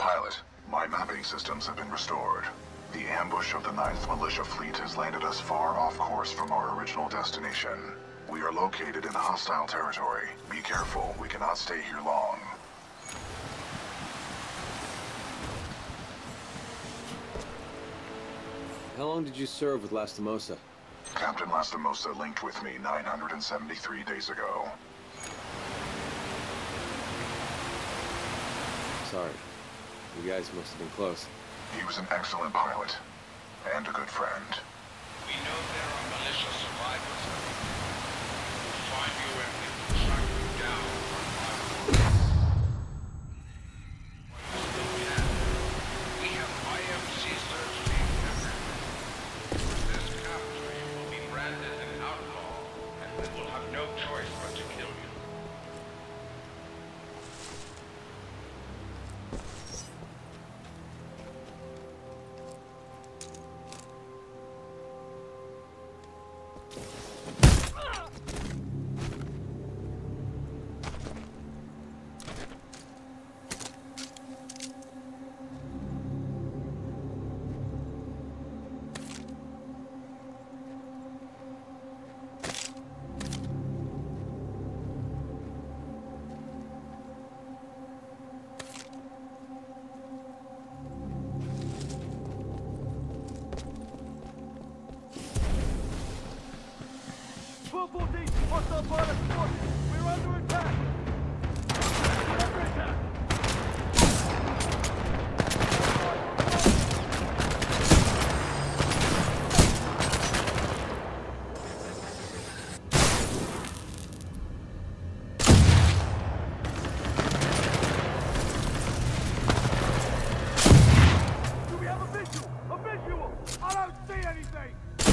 Pilot, my mapping systems have been restored. The ambush of the 9th Militia Fleet has landed us far off course from our original destination. We are located in hostile territory. Be careful, we cannot stay here long. How long did you serve with Lastimosa? Captain Lastimosa linked with me 973 days ago. Sorry. You guys must have been close. He was an excellent pilot, and a good friend. We know there are militia survivors. We'll find you and we will track you down one by one. While you still can, we have IMC search team everywhere. This capture, you will be branded an outlaw, and we will have no choice but to kill you. Hostile pilot forces! We're under attack! Under attack! Do we have a visual? A visual! I don't see anything!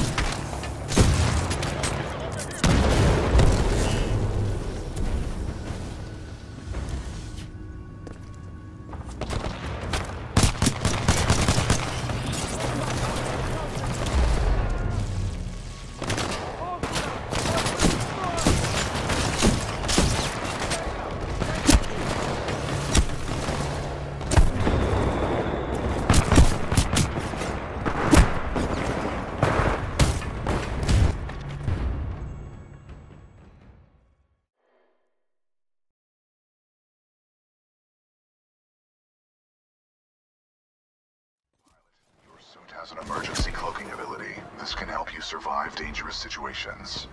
Has an emergency cloaking ability. This can help you survive dangerous situations.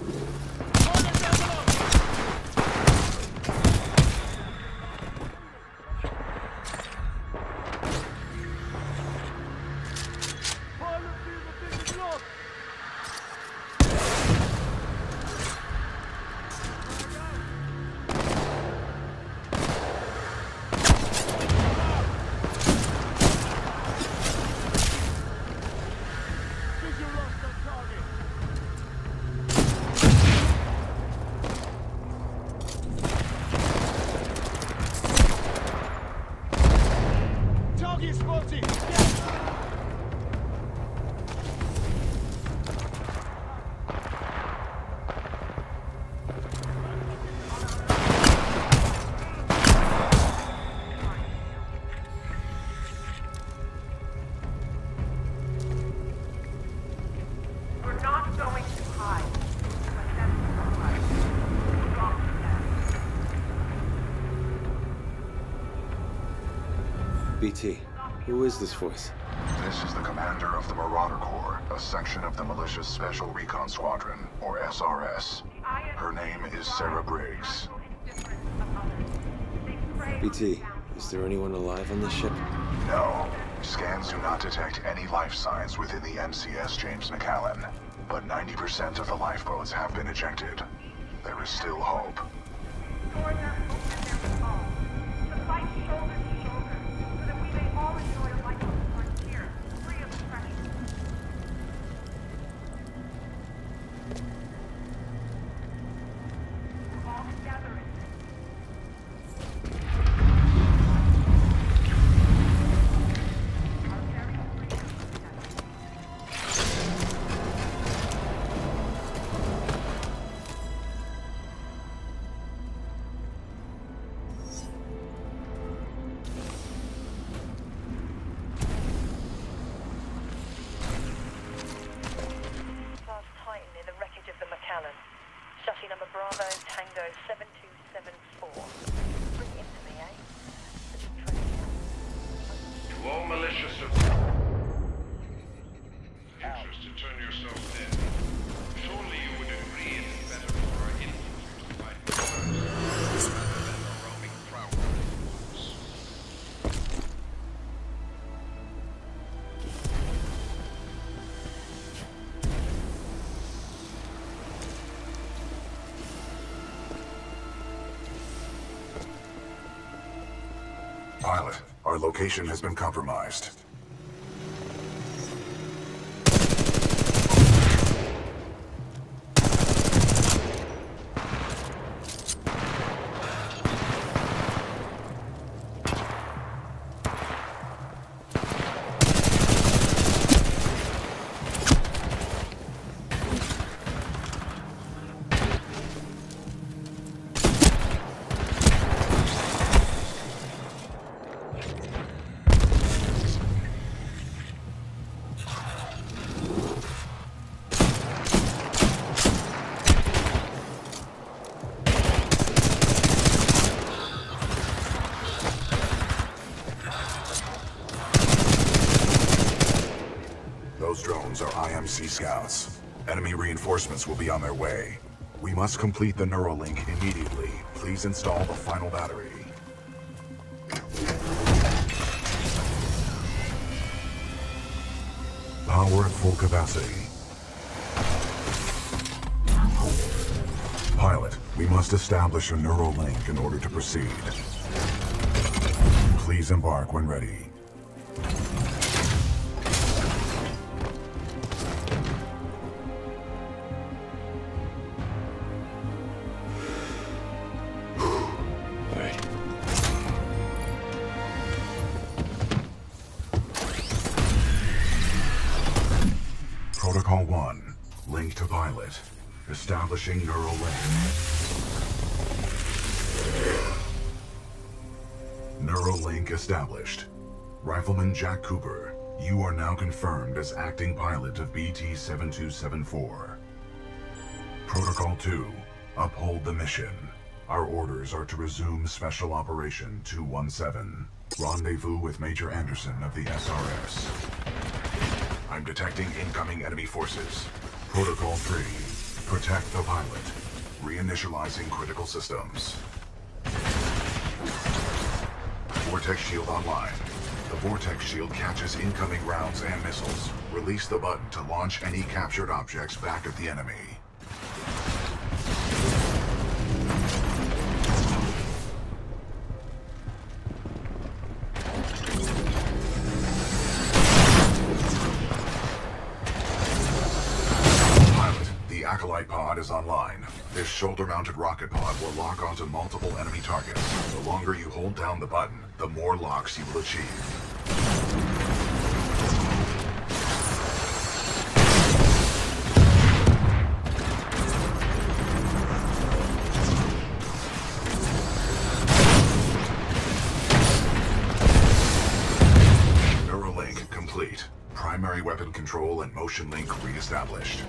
BT, who is this voice? This is the commander of the Marauder Corps, a section of the Militia's Special Recon Squadron, or SRS. Her name is Sarah Briggs. BT, is there anyone alive on this ship? No. Scans do not detect any life signs within the MCS James McAllen, but 90% of the lifeboats have been ejected. There is still hope. 7274. Bring it to me, eh? Let's try it out. To all malicious anxious to turn yourself in, surely you would agree it is better for our infantry to fight with us rather than a roaming prowler in the woods. Pilot, our location has been compromised. Those drones are IMC scouts. Enemy reinforcements will be on their way. We must complete the Neuralink immediately. Please install the final battery. Power at full capacity. Pilot, we must establish a Neuralink in order to proceed. Please embark when ready. Protocol 1, link to pilot. Establishing neural link. Neural link established. Rifleman Jack Cooper, you are now confirmed as acting pilot of BT-7274. Protocol 2, uphold the mission. Our orders are to resume Special Operation 217. Rendezvous with Major Anderson of the SRS. I'm detecting incoming enemy forces. Protocol 3, protect the pilot. Reinitializing critical systems. Vortex shield online. The Vortex shield catches incoming rounds and missiles. Release the button to launch any captured objects back at the enemy. The Acolyte pod is online. This shoulder-mounted rocket pod will lock onto multiple enemy targets. The longer you hold down the button, the more locks you will achieve. Neuralink complete. Primary weapon control and motion link re-established.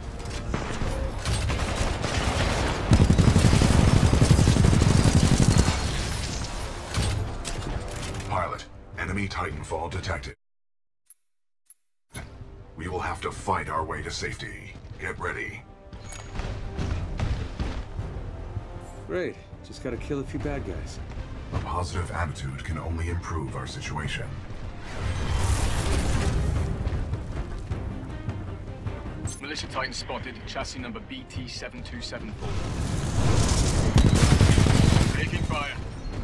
Pilot, enemy Titanfall detected. We will have to fight our way to safety. Get ready. Great. Just gotta kill a few bad guys. A positive attitude can only improve our situation. Militia Titan spotted, chassis number BT-7274. Taking fire.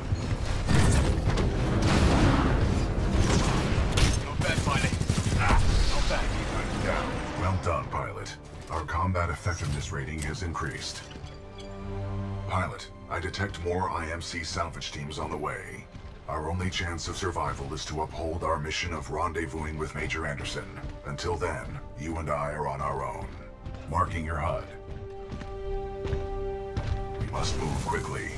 Not bad, pilot. Not bad. Down. Well done, pilot. Our combat effectiveness rating has increased. Pilot, I detect more IMC salvage teams on the way. Our only chance of survival is to uphold our mission of rendezvousing with Major Anderson. Until then, you and I are on our own. Marking your HUD. We must move quickly.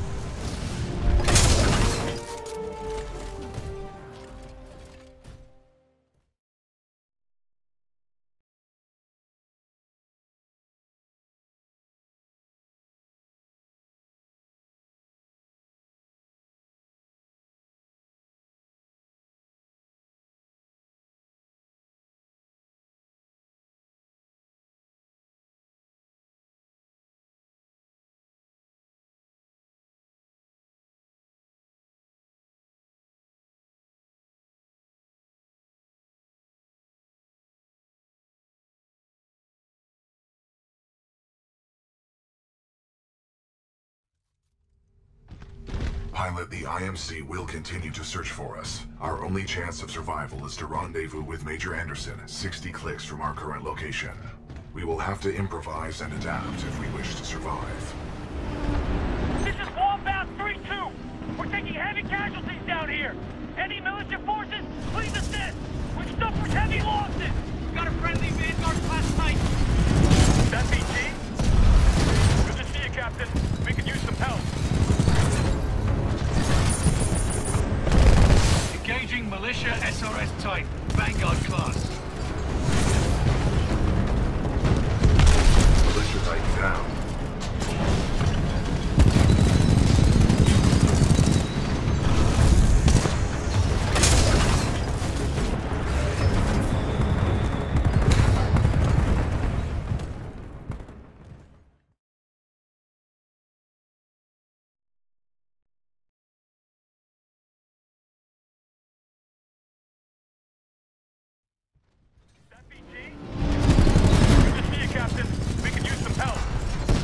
Pilot, the IMC will continue to search for us. Our only chance of survival is to rendezvous with Major Anderson, 60 clicks from our current location. We will have to improvise and adapt if we wish to survive. This is Wombat 3-2. We're taking heavy casualties down here. Any militia forces, please assist. We've suffered heavy losses. Got a friendly Vanguard class type. That BT? Good to see you, Captain. We could use some help. Engaging militia SRS type, Vanguard class. Militia type down. That BT? Good to see you, Captain. We could use some help.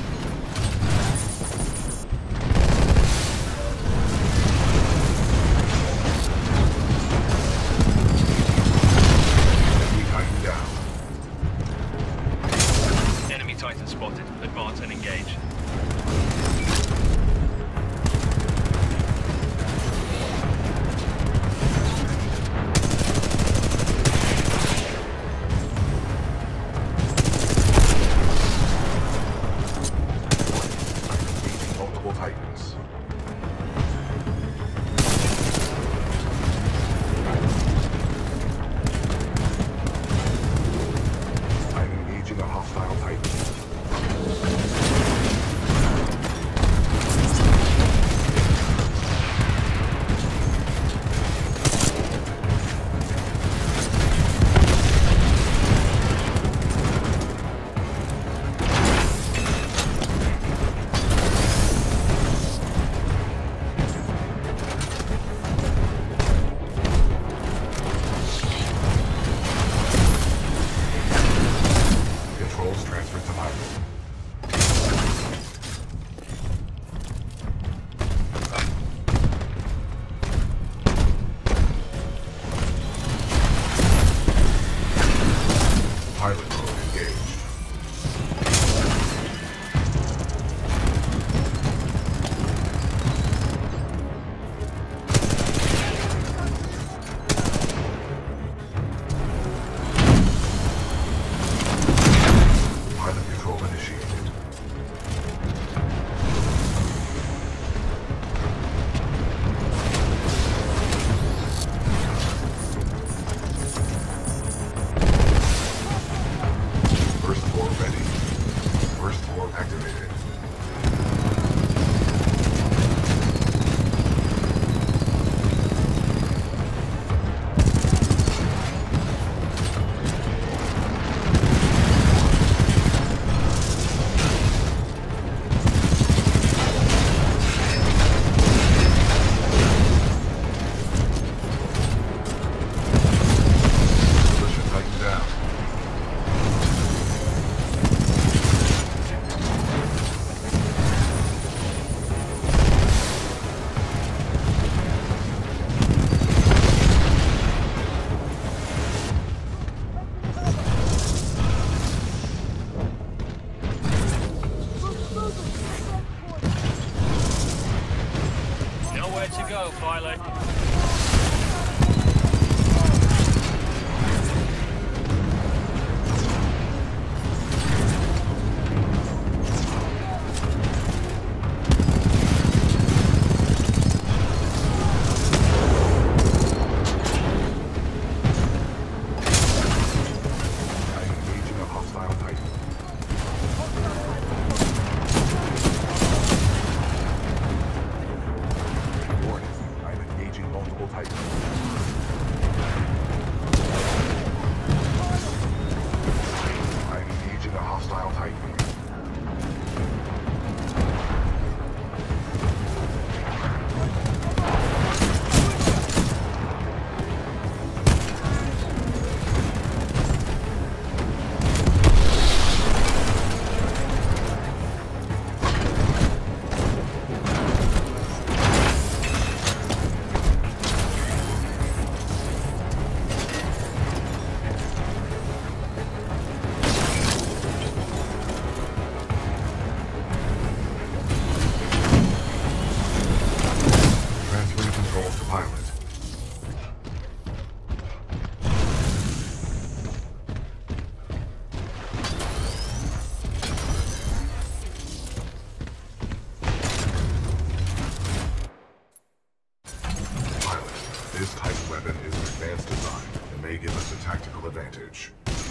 advanced design and may give us a tactical advantage.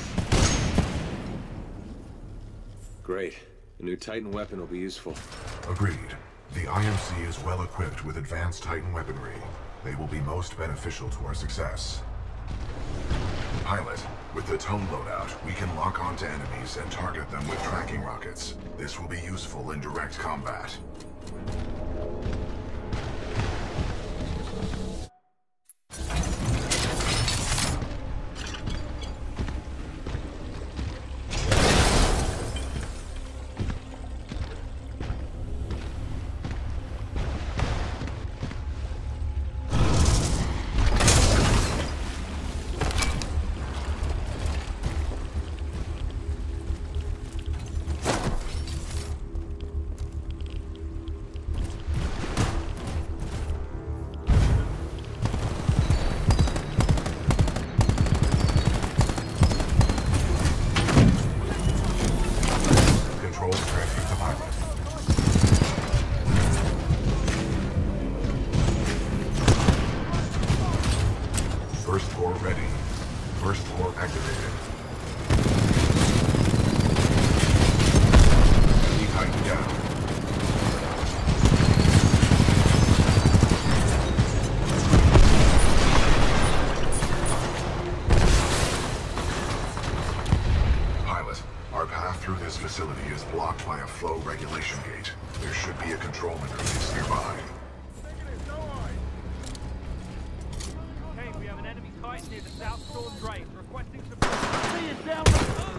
Great. A new Titan weapon will be useful. Agreed. The IMC is well equipped with advanced Titan weaponry. They will be most beneficial to our success. Pilot, with the tone loadout, we can lock onto enemies and target them with tracking rockets. This will be useful in direct combat. First floor ready. First floor activated. Enemy Titan down. Pilot, our path through this facility is blocked by a flow regulation gate. There should be a control interface nearby. We have an enemy Titan near the South Storm Drains, requesting support. See is down. Hostile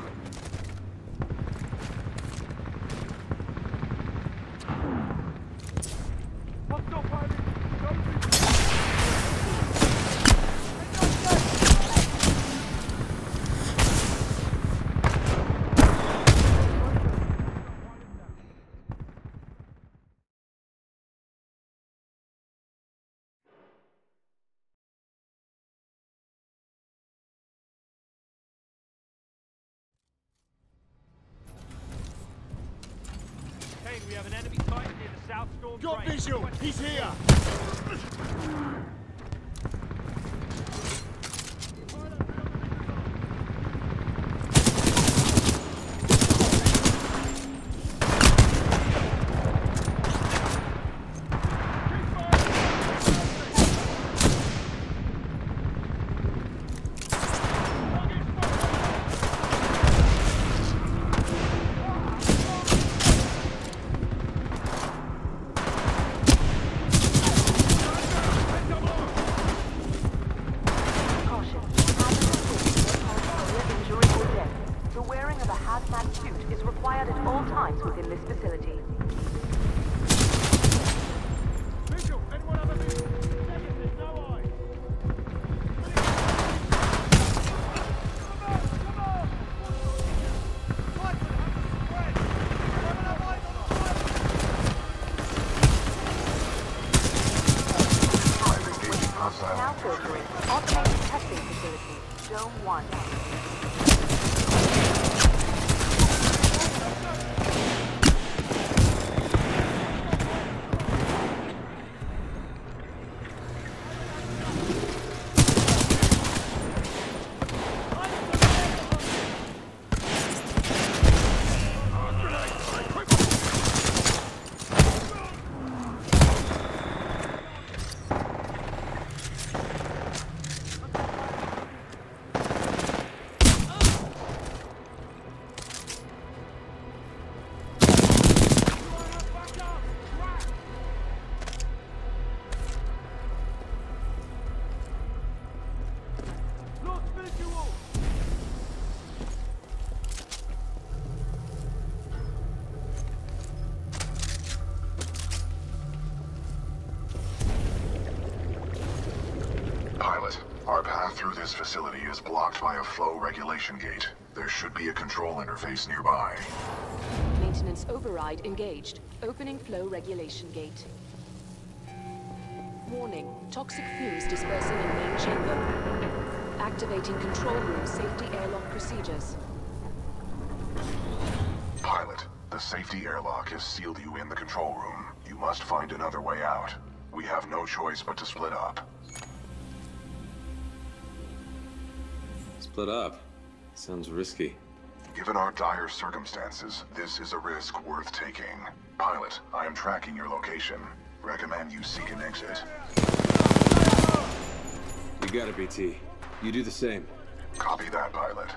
pilot. We have an enemy Titan near the South Storm Got Drains. visual! He's here! Within this facility. Visual! Anyone have a visual? Second, there's no eye. Come on! Titan, have the spread! Have an eye on the Now filtering. Automated testing facility. Zone 1. Our path through this facility is blocked by a flow regulation gate. There should be a control interface nearby. Maintenance override engaged. Opening flow regulation gate. Warning. Toxic fumes dispersing in main chamber. Activating control room safety airlock procedures. Pilot, the safety airlock has sealed you in the control room. You must find another way out. We have no choice but to split up. Split up. Sounds risky. Given our dire circumstances, this is a risk worth taking. Pilot, I am tracking your location. Recommend you seek an exit. You got it, BT. You do the same. Copy that, pilot.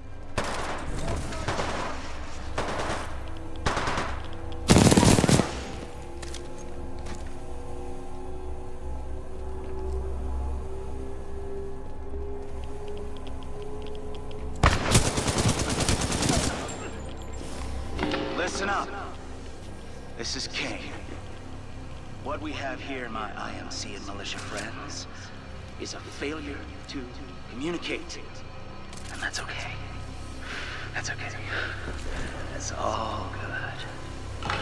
Listen up. This is Kane. What we have here, my IMC and militia friends, is a failure to communicate. And that's okay. That's okay. That's all good.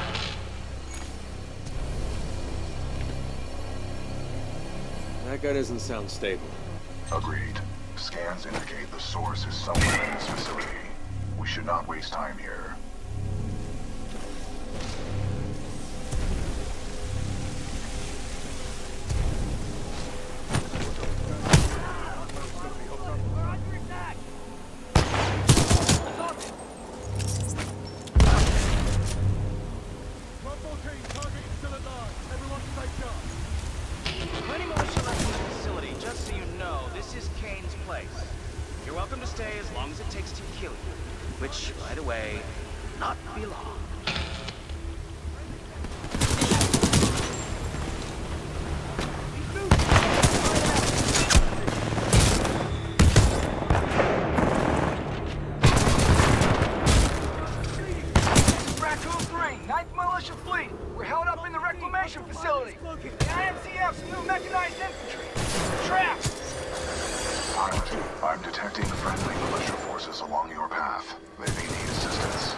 That guy doesn't sound stable. Agreed. Scans indicate the source is somewhere in this facility. We should not waste time here. Plenty militia left in the facility, just so you know, this is Kane's place. You're welcome to stay as long as it takes to kill you. Which, by the way, not be long. Raccoon 3, 9th Militia Fleet. We're held up in the reclamation facility. The IMCF's new mechanized infantry. Trapped. Pilot, I'm detecting friendly militia forces along your path. They may need assistance.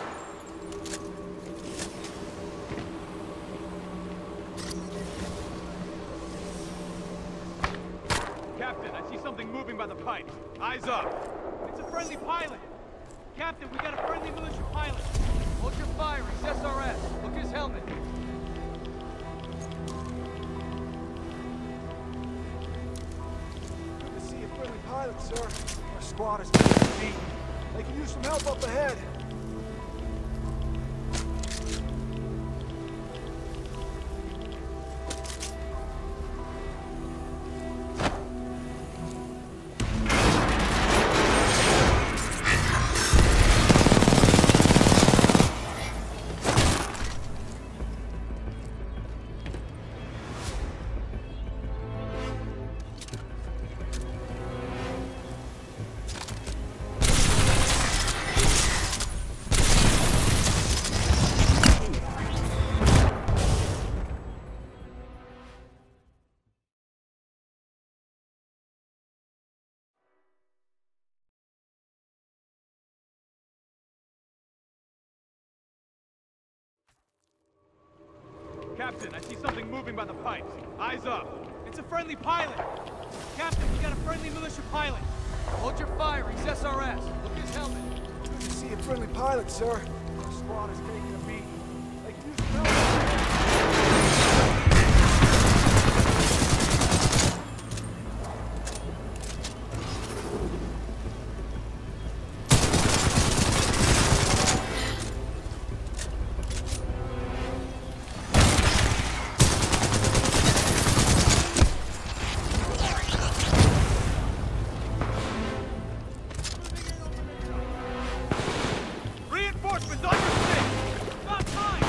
Captain, I see something moving by the pipes. Eyes up. It's a friendly pilot. Captain, we got a friendly militia pilot. Hold your fire. He's SRS. Look his helmet. Good to see a friendly pilot, sir. Our squad is beat. They can use some help up ahead. Captain, I see something moving by the pipes. Eyes up. It's a friendly pilot. Captain, we got a friendly militia pilot. Hold your fire. He's SRS. Look his helmet. Good to see a friendly pilot, sir. Our squad is taking a beat. They can use some help. Reinforcements on your six! Not time!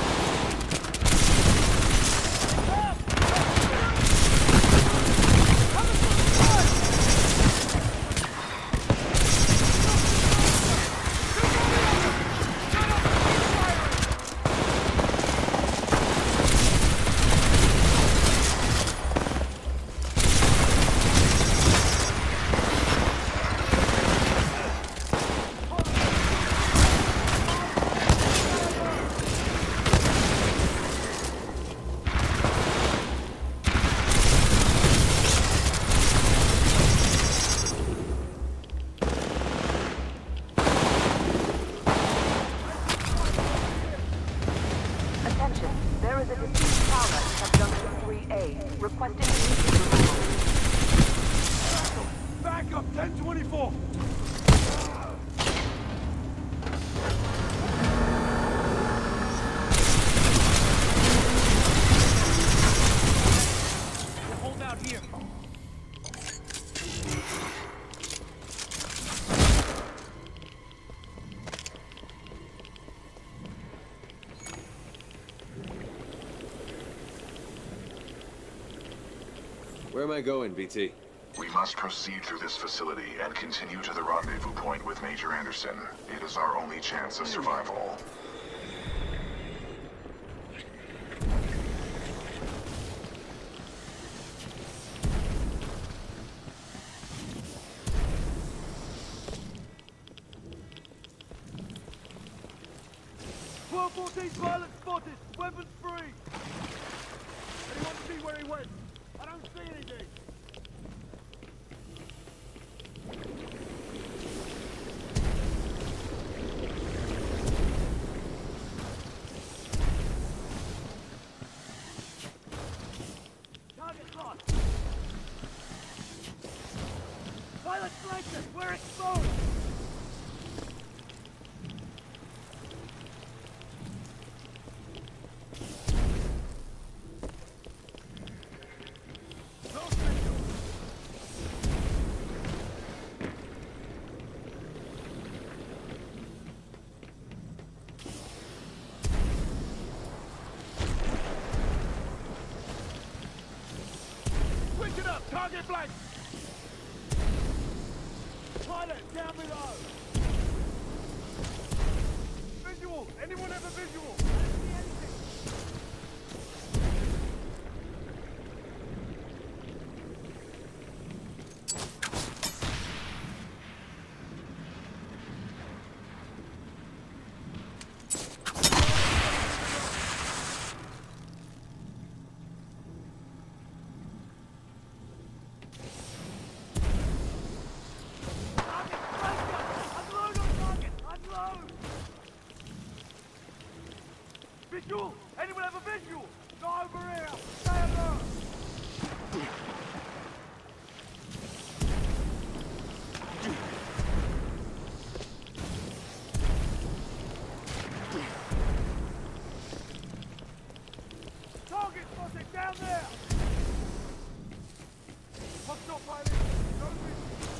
Attention, there is a deceased pilot at Junction 3A requesting immediate removal. Back up, 1024. Where am I going, BT? We must proceed through this facility and continue to the rendezvous point with Major Anderson. It is our only chance of survival. Pilot spotted! Weapons free! Anyone see where he went? I don't see anything! Target lost! Pilot flanked us! We're exposed! Target blank! Pilot, down below! Visual! Anyone have a visual? I don't see anything! Visual! Anyone have a visual? Not over here! Stay alert! Target spotted down there! Hostile pilot! No visual!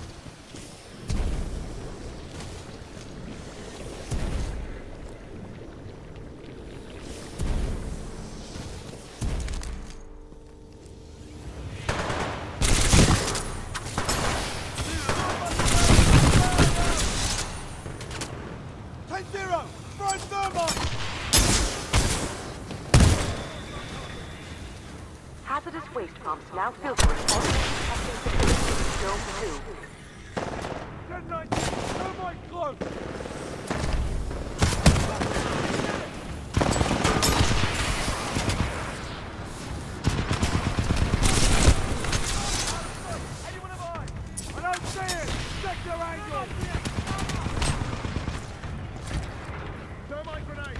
Hazardous waste pumps now filtering all the Dome 2. 10-19! Thermite close! Anyone have eyes? I don't see it! Sector angle! Thermite grenade!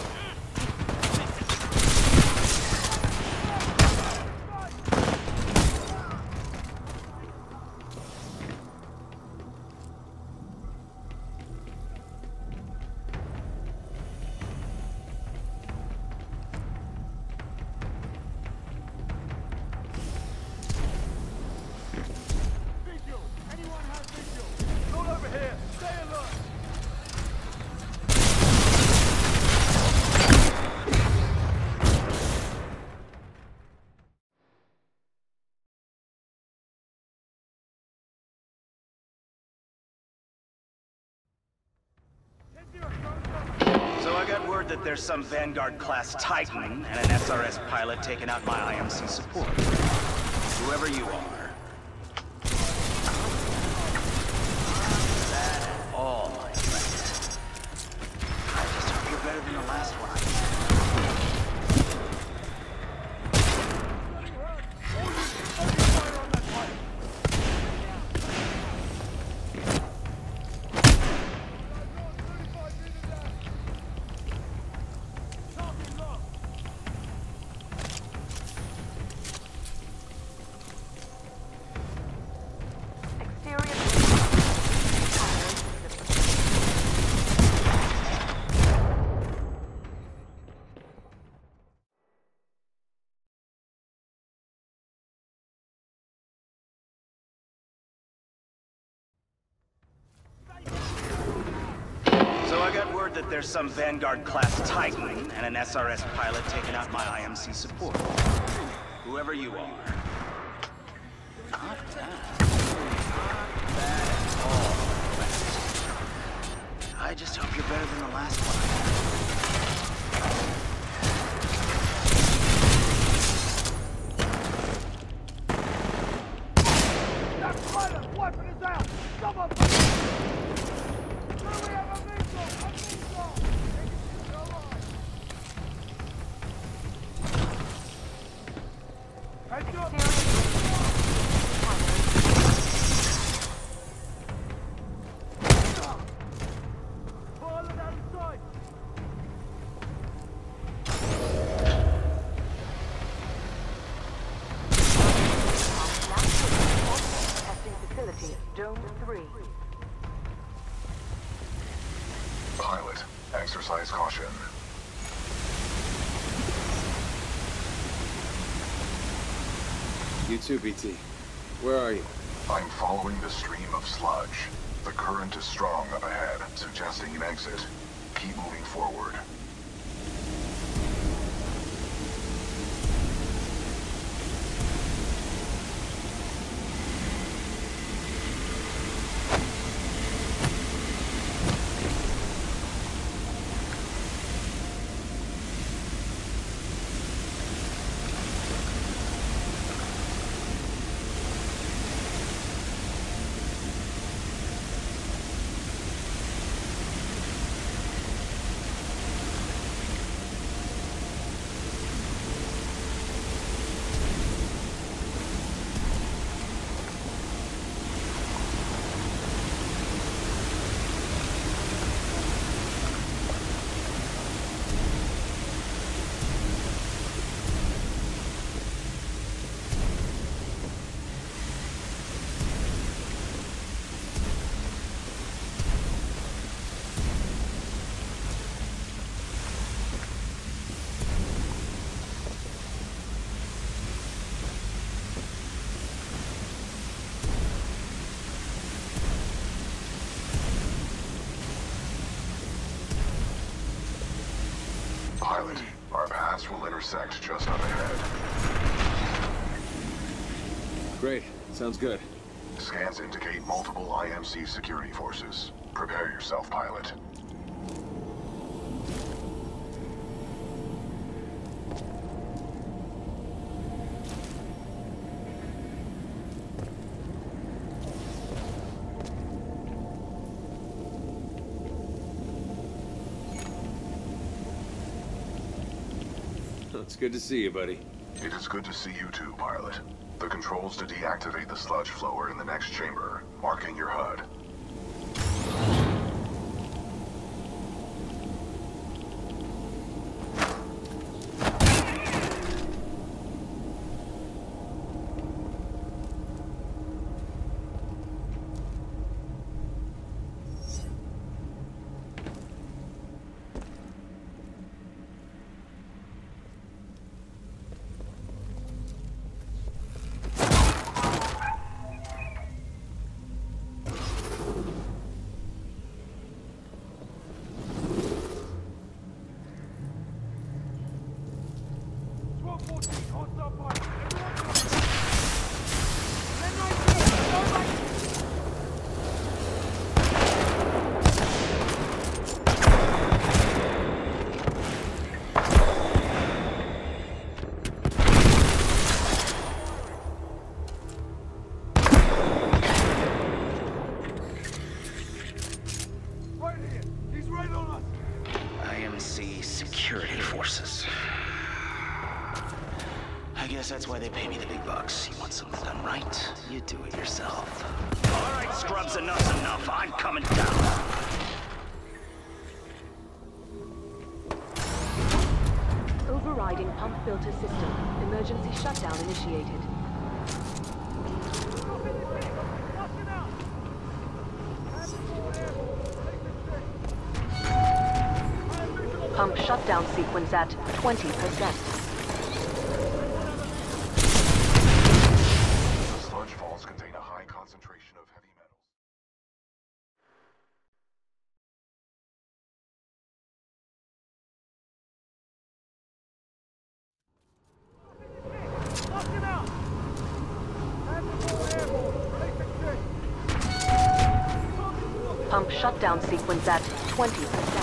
So I got word that there's some Vanguard-class Titan and an SRS pilot taking out my IMC support. Whoever you are. That's all, my friend. I just hope you're better than the last one. That there's some Vanguard-class Titan and an SRS pilot taking out my IMC support. Whoever you are. Not bad. Not bad at all, in fact. I just hope you're better than the last one. Dome 3. Pilot, exercise caution. You too, BT. Where are you? I'm following the stream of sludge. The current is strong up ahead, suggesting an exit. Keep moving forward. Pilot, our paths will intersect just up ahead. Great. Sounds good. Scans indicate multiple IMC security forces. Prepare yourself, pilot. It's good to see you, buddy. It is good to see you too, pilot. The controls to deactivate the sludge flow are in the next chamber, marking your HUD. IMC security forces. I guess that's why they pay me the big bucks. You want something done right? You do it yourself. All right, scrubs, enough's enough. I'm coming down. Overriding pump filter system. Emergency shutdown initiated. Pump shutdown sequence at 20%. Sludge falls contain a high concentration of heavy metals. Pump shutdown sequence at 20%.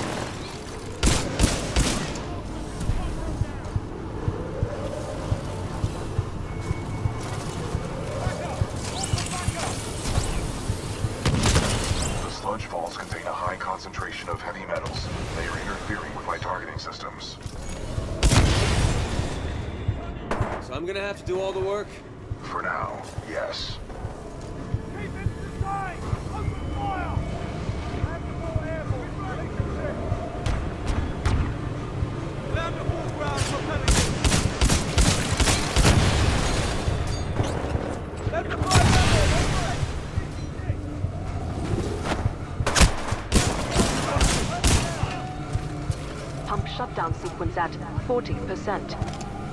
Sludge falls contain a high concentration of heavy metals. They are interfering with my targeting systems. So I'm gonna have to do all the work? For now, yes. Keep it inside! Open fire! Have to go airborne. Land to full ground, propelling it. Let the fire Pump shutdown sequence at 40%.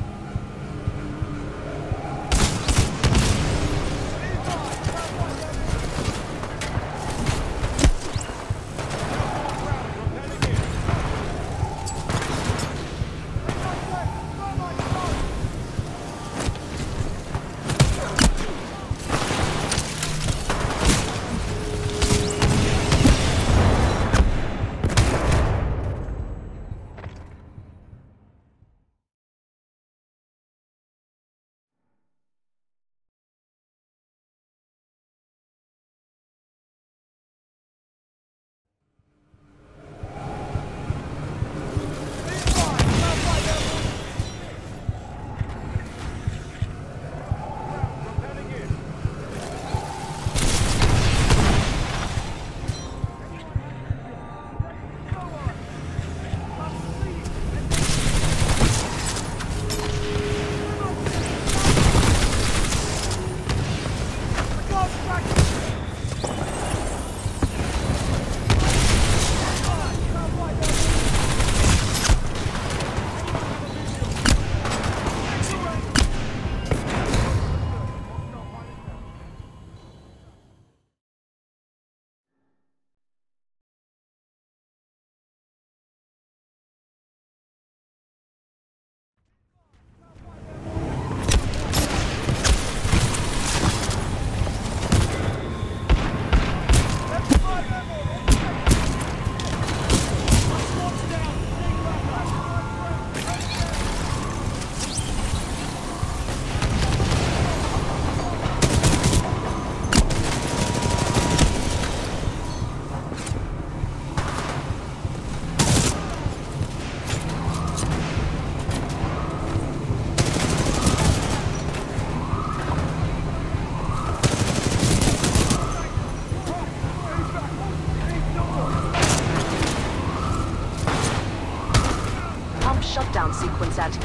Shutdown sequence at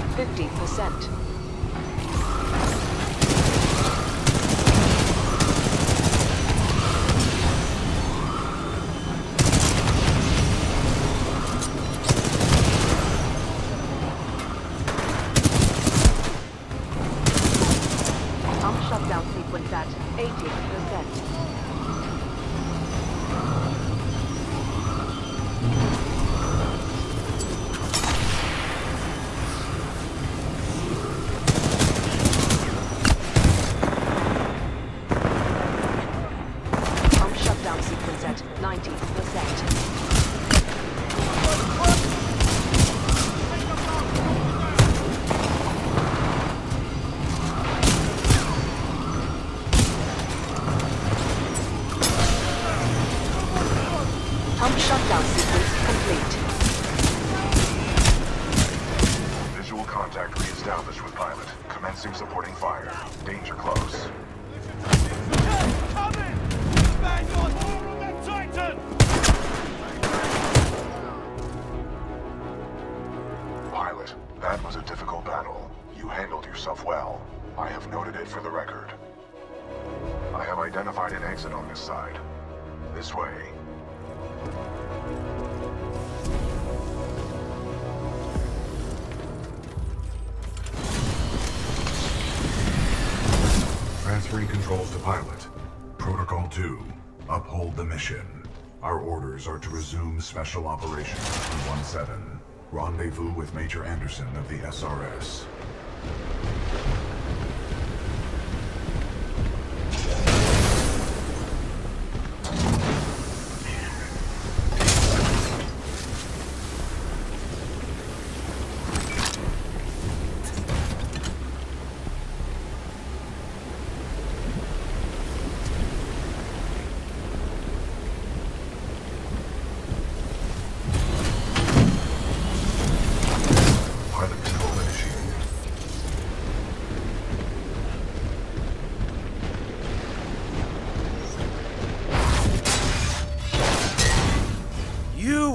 50%. Pump shutdown sequence at 80%. At 90%. Pump shutdown sequence complete. Visual contact re-established with pilot. Commencing supporting fire. Danger close. Pilot, that was a difficult battle. You handled yourself well. I have noted it for the record. I have identified an exit on this side. This way. Transferring controls to pilot. Protocol 2. Uphold the mission. Our orders are to resume Special Operations 217. Rendezvous with Major Anderson of the SRS.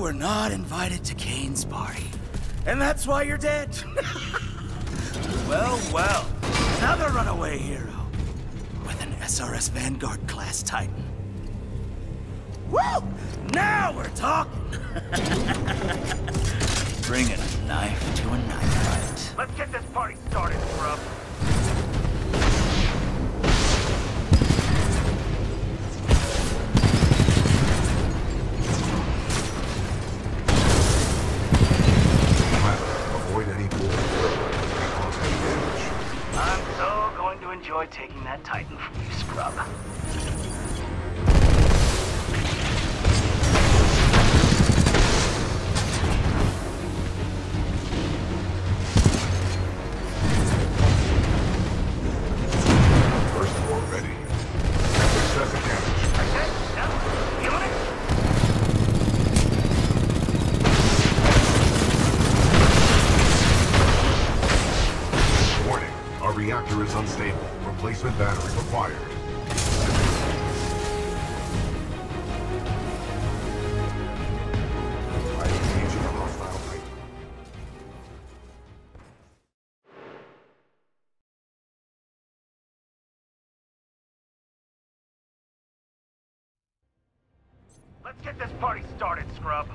were not invited to Kane's party. And that's why you're dead. Well, well. Another runaway hero. With an SRS Vanguard class Titan. Woo! Now we're talking! Bringing a knife to a knife fight. Let's get this party started, scrub. Avoid any pools that cause heavy damage. I'm so going to enjoy taking that Titan from you, scrub. First floor ready. Excessive damage. Warning. Our reactor is unstable. Replacement battery required. I am engaging a hostile Titan. Let's get this party started, scrub.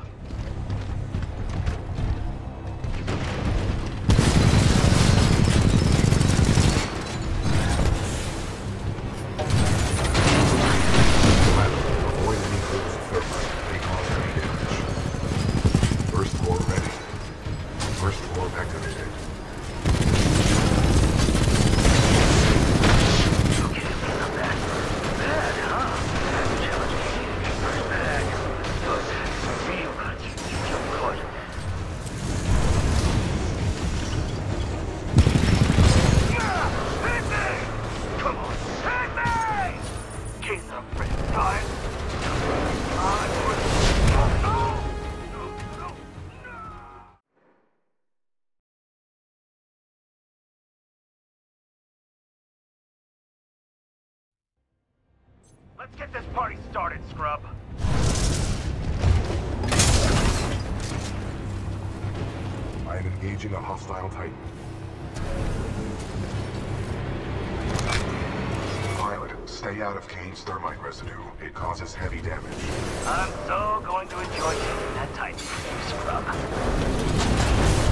Avoid any pools of thermite. They cause heavy damage. First floor ready. First floor activated. Let's get this party started, scrub. I am engaging a hostile Titan. Pilot, stay out of Kane's thermite residue. It causes heavy damage. I'm so going to enjoy taking that Titan from you, scrub.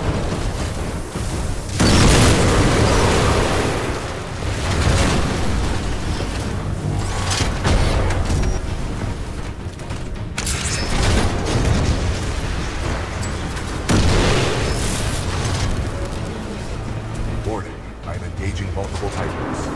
Warning, I am engaging multiple Titans.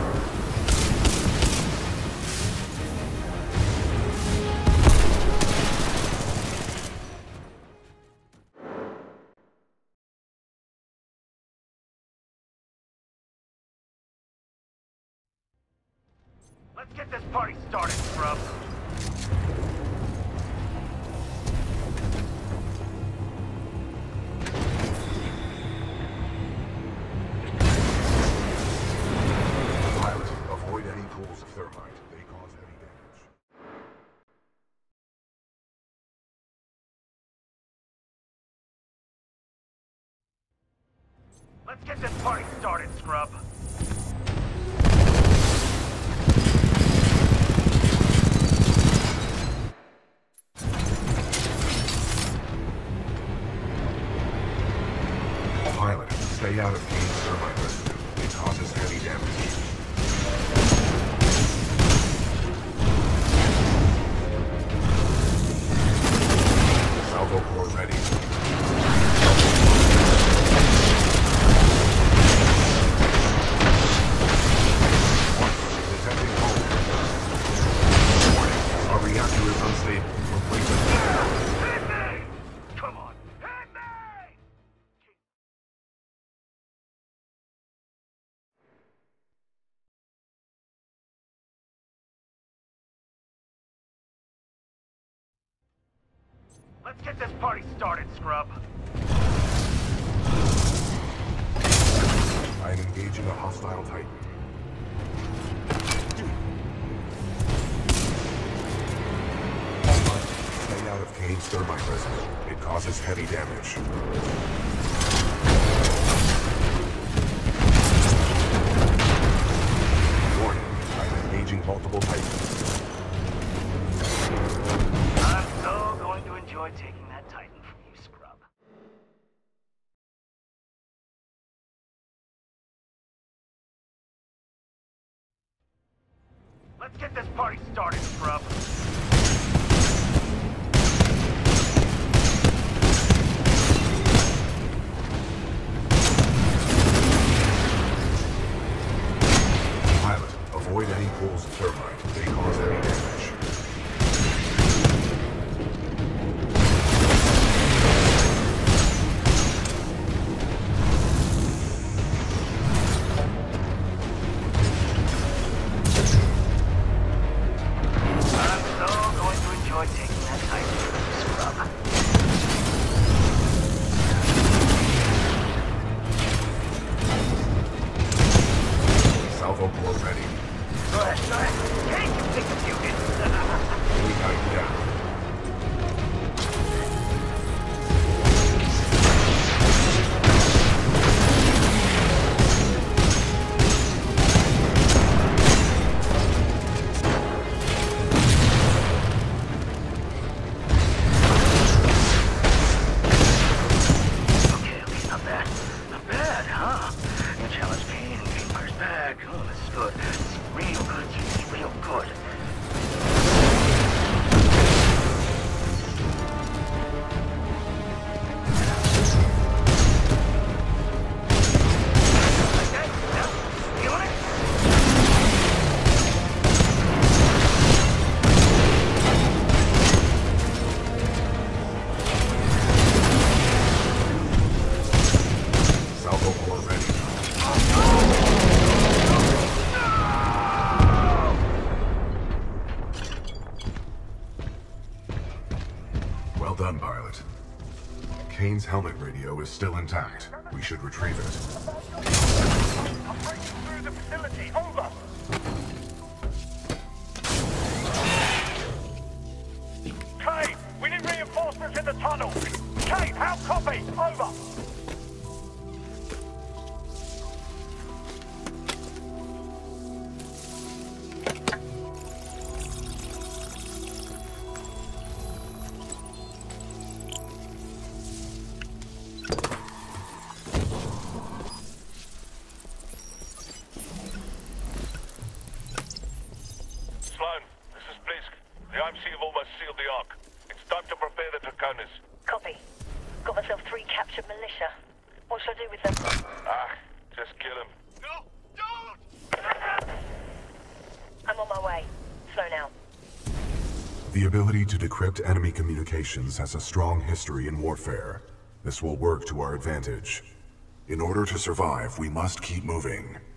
Let's get this party started, scrub. Pilot, avoid any pools of thermite. They cause heavy damage. Let's get this party started, scrub. Pilot, stay out of Kane's thermite residue. It causes heavy damage. Salvo core ready. Detecting hole. Warning, our reactor is unstable. Replacement. Hit me! Come on, hit me! Let's get this party started, scrub. I am engaging a hostile Titan. Stay out of Kane's thermite resin. It causes heavy damage. Warning, I'm engaging multiple Titans. I'm so going to enjoy taking that Titan from you, scrub. Let's get this party started, scrub. Pilot, avoid any pools of thermite. They cause heavy damage. Well done, pilot. Kane's helmet radio is still intact. We should retrieve it. I'm breaking through the facility. Over. Kane, we need reinforcements in the tunnel. Kane, how copy? Over. Copy. Got myself 3 captured militia. What should I do with them? Just kill him. No! Don't! I'm on my way. Slow now. The ability to decrypt enemy communications has a strong history in warfare. This will work to our advantage. In order to survive, we must keep moving.